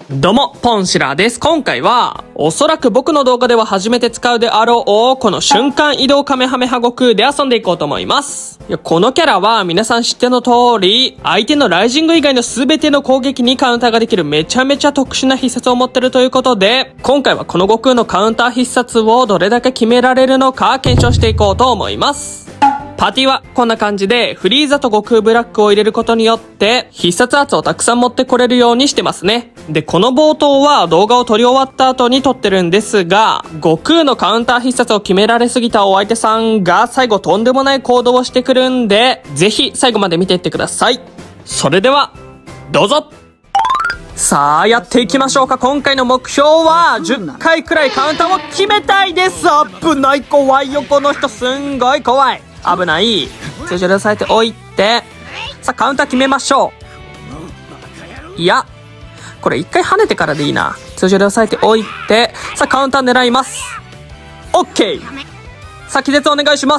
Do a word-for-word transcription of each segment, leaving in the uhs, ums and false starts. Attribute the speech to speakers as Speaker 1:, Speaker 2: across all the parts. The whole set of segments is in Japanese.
Speaker 1: どうも、ポンシラーです。今回は、おそらく僕の動画では初めて使うであろう、この瞬間移動カメハメハ悟空で遊んでいこうと思います。いや、このキャラは皆さん知っての通り、相手のライジング以外の全ての攻撃にカウンターができるめちゃめちゃ特殊な必殺を持ってるということで、今回はこの悟空のカウンター必殺をどれだけ決められるのか検証していこうと思います。パーティーはこんな感じで、フリーザと悟空ブラックを入れることによって、必殺圧をたくさん持ってこれるようにしてますね。で、この冒頭は動画を撮り終わった後に撮ってるんですが、悟空のカウンター必殺を決められすぎたお相手さんが最後とんでもない行動をしてくるんで、ぜひ最後まで見ていってください。それでは、どうぞ。さあ、やっていきましょうか。今回の目標は、じゅっかいくらいカウンターを決めたいです。危ない、怖いよ、この人。すんごい怖い。危ない。通常で押さえておいて。さあ、カウンター決めましょう。いや、これ一回跳ねてからでいいな。通常で押さえておいて。さあ、カウンター狙います。オッケー。さあ、気絶お願いします。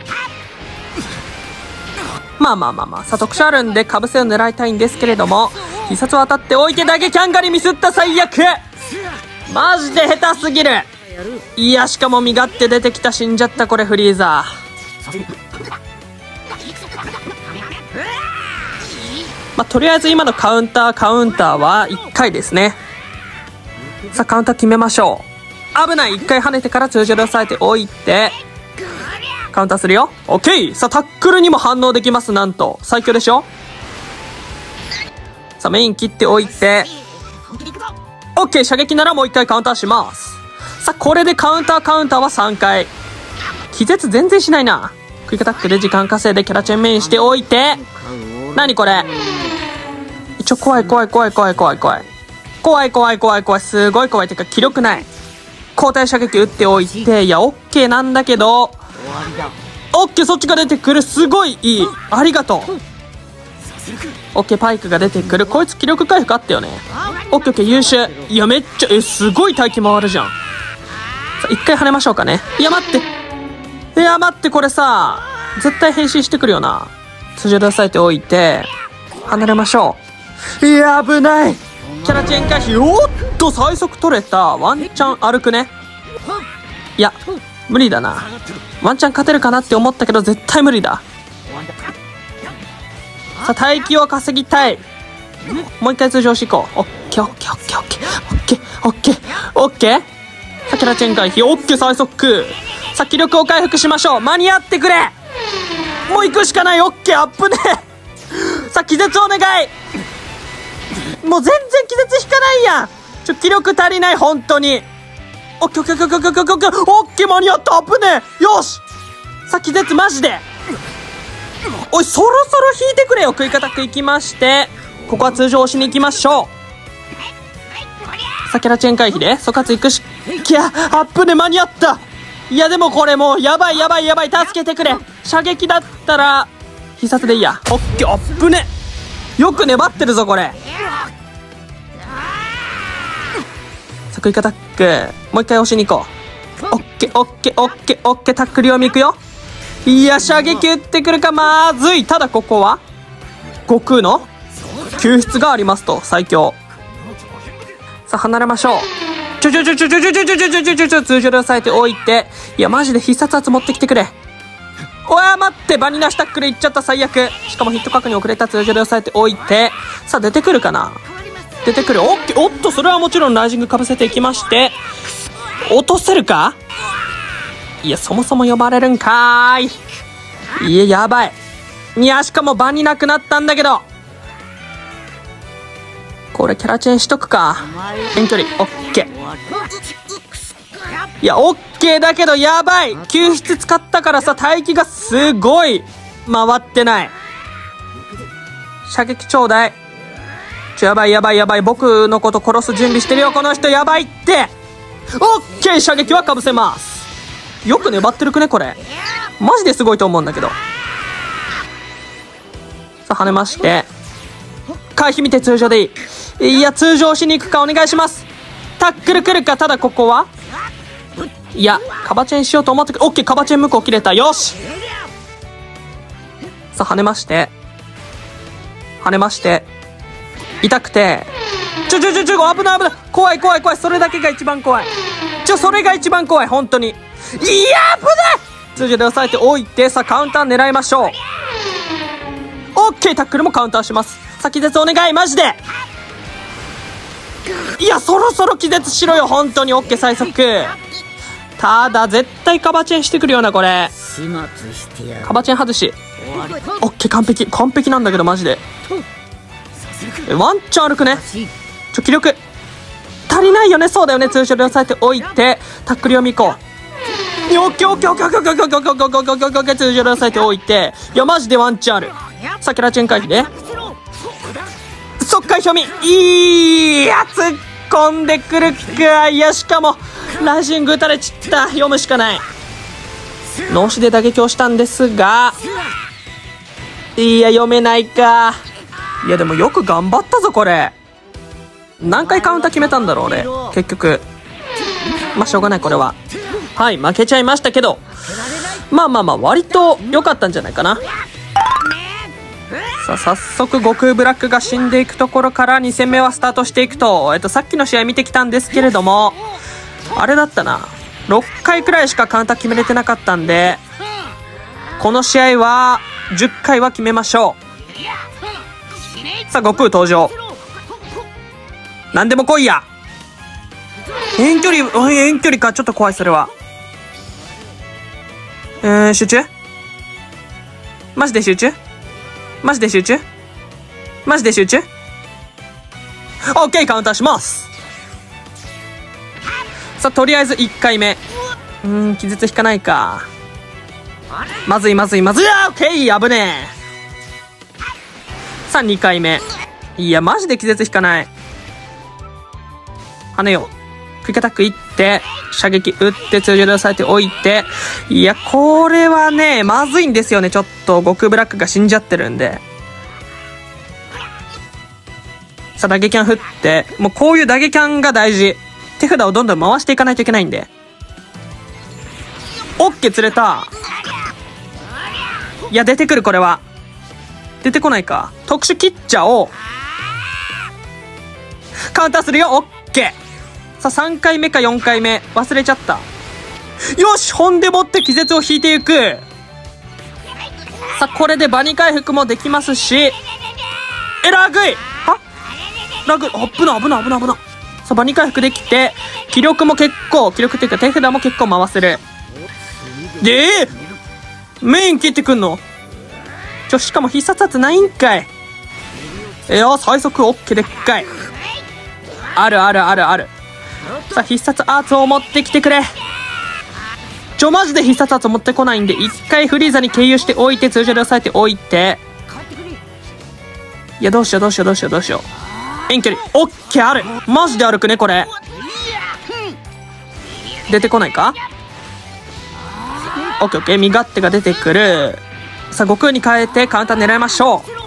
Speaker 1: まあまあまあまあ。さあ、特殊あるんで、被せを狙いたいんですけれども、必殺を当たっておいてだけキャンガリミスった。最悪。マジで下手すぎる。いや、しかも身勝手出てきた。死んじゃった、これフリーザー。まあ、とりあえず今のカウンターカウンターはいっかいですね。さあ、カウンター決めましょう。危ない。いっかい跳ねてから通常で押さえておいてカウンターするよ。 OK。 さあ、タックルにも反応できます。なんと最強でしょ。さあ、メイン切っておいて OK。 射撃ならもういっかいカウンターします。さあ、これでカウンターカウンターはさんかい。気絶全然しないな。クイックアタックで時間稼いでキャラチェンメインしておいて。何これ。一応怖い怖い怖い怖い怖い怖い怖い怖い怖い怖い。すごい怖い。てか気力ない。交代射撃打っておいて。いや、オッケーなんだけど。オッケー、そっちが出てくる。すごいいい。ありがとう。オッケー、パイクが出てくる。こいつ気力回復あったよね。オッケーオッケー、優秀。いや、めっちゃえすごい待機回るじゃん。さあ、一回跳ねましょうかね。いや待って。いや待って、これさ絶対変身してくるよな。通常で押さえておいて離れましょう。いや危ない。キャラチェン回避。おっと、最速取れた。ワンチャン歩くね。いや無理だな。ワンチャン勝てるかなって思ったけど絶対無理だ。さあ、待機を稼ぎたい。もう一回通常していこう。オッケーオッケーオッケーオッケーオッケーオッケーオッケー。さあ、キャラチェン回避。オッケー、最速。さあ、気力を回復しましょう。間に合ってくれ。もう行くしかない。オッケー、アップね。さあ、気絶お願い。もう全然気絶引かないやん。ちょ気力足りない本当に。オッケーオッケーオッケーオッケーオッケーオッケーオッケー、間に合った。アップね。よし。さあ、気絶マジで。おい、そろそろ引いてくれよ。クイックアタックいきまして、ここは通常押しに行きましょう。さあ、キャラチェン回避で即活行くし。いや、アップね。間に合った。いや、でもこれもうやばいやばいやばい。助けてくれ。射撃だったら必殺でいいや。オッケー、アップね。よく粘ってるぞこれ。さあ、クイックアタックもう一回押しに行こう。オッケーオッケーオッケーオッケー。タックル読みいくよ。いや、射撃打ってくるか。まずい。ただここは悟空の救出がありますと。最強。さあ、離れましょう。ちょちょちょちょちょちょちょちょちょちょちょちょちょ通常で押さえておいて。いやマジで必殺圧持ってきてくれ。おや待って、バニナシタックルいっちゃった。最悪。しかもヒット確認遅れた。通常で押さえておいて。さあ、出てくるかな。出てくる。オッケー。おっと、それはもちろんライジングかぶせていきまして、落とせるか。いや、そもそも呼ばれるんかーい。いややばい。いや、しかもバニなくなったんだけど。これキャラチェンしとくか。遠距離オッケー。いやオッケーだけどやばい。救出使ったからさ、待機がすごい回ってない。射撃ちょうだい。ちょやばいやばいやばい。僕のこと殺す準備してるよこの人。やばいって。オッケー、射撃はかぶせます。よく粘ってるくねこれ。マジですごいと思うんだけど。さあ、跳ねまして回避見て通常でいい。いや、通常しに行くか。お願いします。タックル来るか。ただここはいや、カバチェンしようと思ってく。オッケー、カバチェン向こう切れた。よし。さあ、跳ねまして跳ねまして痛くてちょちょちょちょ、危ない危ない。怖い怖い怖い。それだけが一番怖い。ちょ、それが一番怖い。本当に。いや、危ない。通常で押さえておいて、さあ、カウンター狙いましょう。オッケー、タックルもカウンターします。さあ、気絶お願い、マジで。いや、そろそろ気絶しろよ、本当に。オッケー、最速。ただ、絶対カバチェンしてくるよな、これ。カバチェン外し。オッケー、完璧。完璧なんだけど、マジで。ワンチャン歩くね。ちょ、気力。足りないよね。そうだよね。通常で押さえておいて、タックル読み行こう。オッケーオッケーオッケーオッケーオッケーオッケーオッケーオッケーオッケーオッケーオッケー。通常で押さえておいて。いや、マジでワンチャンある。さあ、キャラチェン回避ね。速回読み。いや、突っ込んでくるか。いや、しかも、ラジング打たれちった。読むしかない。脳死で打撃をしたんですが、いや、読めないか。いや、でもよく頑張ったぞ、これ。何回カウンター決めたんだろう、俺。結局。まあ、しょうがない、これは。はい、負けちゃいましたけど。まあまあまあ、割と良かったんじゃないかな。さあ、早速、悟空ブラックが死んでいくところからに戦目はスタートしていくと、えっと、さっきの試合見てきたんですけれども、あれだったな。ろっかいくらいしかカウンター決めれてなかったんで、この試合は、じゅっかいは決めましょう。さあ、悟空登場。何でも来いや。遠距離、遠距離か。ちょっと怖い、それは。えー、集中マジで集中マジで集中マジで集中オッケー、カウンターします。さあ、とりあえずいっかいめ。うーん、気絶引かないか。まずいまずいまずい。オッケー、危ねえ。さあ、にかいめ。いや、マジで気絶引かない。跳ねよう。クイックアタックいって、射撃打って、通常で押さえておいて。いや、これはね、まずいんですよね。ちょっと、悟空ブラックが死んじゃってるんで。さあ、打撃キャン振って、もうこういう打撃キャンが大事。手札をどんどん回していかないといけないんで。オッケー、釣れた。いや、出てくる、これは。出てこないか。特殊切っちゃおう。カウンターするよ。オッケー。さあ、さんかいめかよんかいめ。忘れちゃった。よし、ほんでもって気絶を引いていく。さあ、これでバニ回復もできますし。え、ラグい。はラグい。危な、危な、危な、危な。さあ、バニ回復できて、気力も結構、気力っていうか手札も結構回せる。で、えー、メイン切ってくんのちょ、しかも必殺圧ないんかい。いや、最速オッケーでっかい。あるあるあるある。さあ、必殺アーツを持ってきてくれ。ちょ、マジで必殺アーツ持ってこないんで、一回フリーザに経由しておいて、通常で押さえておいて。いや、どうしようどうしようどうしようどうしよう。遠距離。オッケーある。マジで歩くね、これ。出てこないか。オッケーオッケー。身勝手が出てくる。さあ、悟空に変えてカウンター狙いましょう。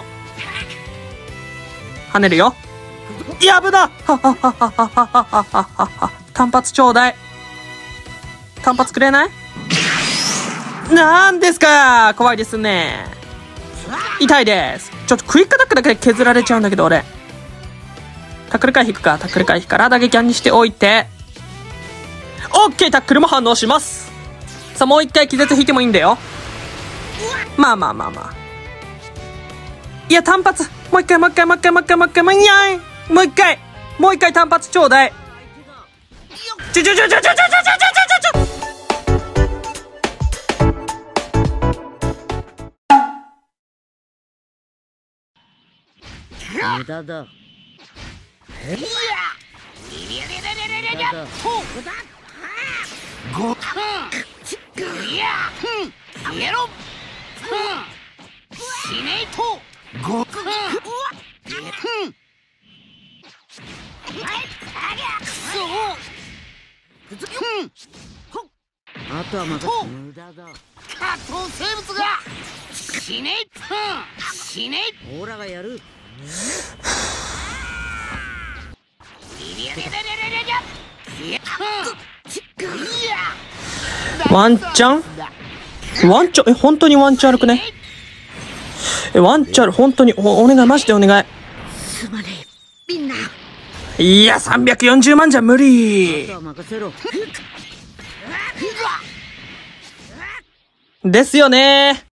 Speaker 1: 跳ねるよ。いや、危な。はははははははは。単発ちょうだい。単発くれない？なんですか。怖いですね。痛いです。ちょっとクイックアタックだけで削られちゃうんだけど、俺。タックル回避か。タックル回避から打撃にしておいて。オッケー、タックルも反応します。さあ、もう一回気絶引いてもいいんだよ。まあまあまあまあ。いや、単発。もう一回、もう一回、もう一回、もう一回、もう一回、もう一回、もう一回、もう一回単発ちょうだい。ちょちょちょちょちょちょちょちょちょちょ。
Speaker 2: 無駄だ。え？ごかん。いや、消えろ。しねえと。ごかん。あとはまた無駄だ。加藤生物が死ねえ。死ねえ。オーラがやる。
Speaker 1: ワンチャンワンチャンえ、本当にワンチャン歩くね。え、ワンチャン本当にお、お願い、マジでお願い。
Speaker 2: すまねえ、みんな。
Speaker 1: いや、さんびゃくよんじゅうまんじゃ無理。ですよね。